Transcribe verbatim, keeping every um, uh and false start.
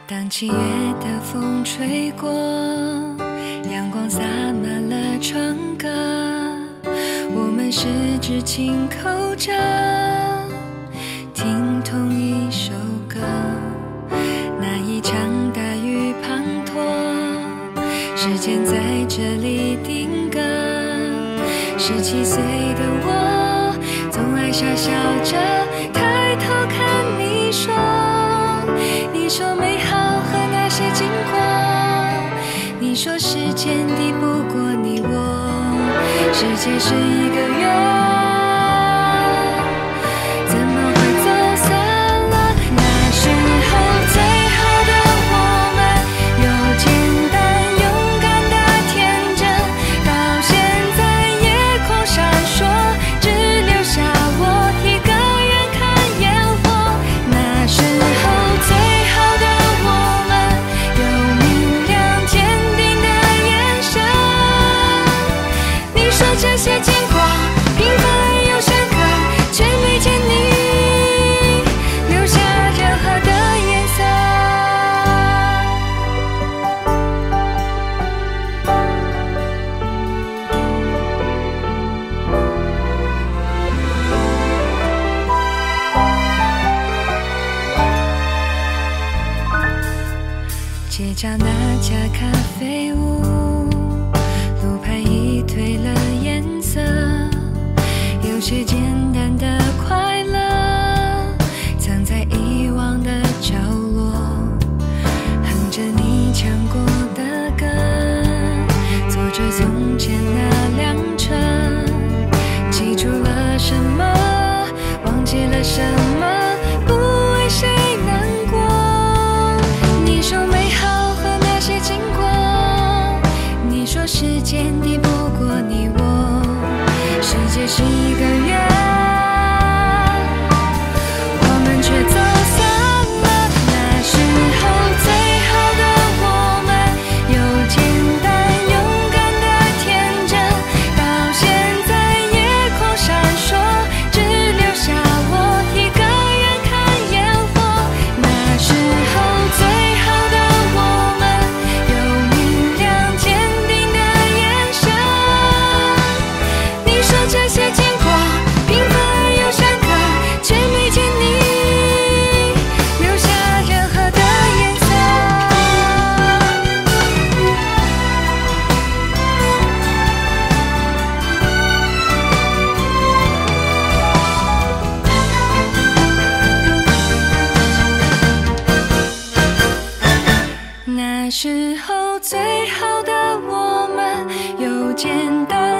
当七月的风吹过，阳光洒满了窗格，我们十指轻扣着，听同一首歌。那一场大雨滂沱，时间在这里定格。十七岁的我，总爱傻笑着抬头看你说，你说美好和那些经过，你说时间抵不过你我，世界是一个圆。这些经过平凡又深刻，却没见你留下任何的颜色。街角那家咖啡屋，路牌已褪了颜色，有些简单的快乐藏在遗忘的角落，哼着你唱过的歌，坐着从前那辆车，记住了什么，忘记了什么，不为谁难过。你说美好和那些经过，你说时间抵不过你我，世界是一个圆，我们却走散了。那时候最好的我们，有简单勇敢的天真，到现在夜空闪烁，只留下我一个人看烟火。那时候最好的我们，有明亮坚定的眼神。你说这些经过平凡又深刻，却没见你留下任何的颜色。那时候最好的我们，有简单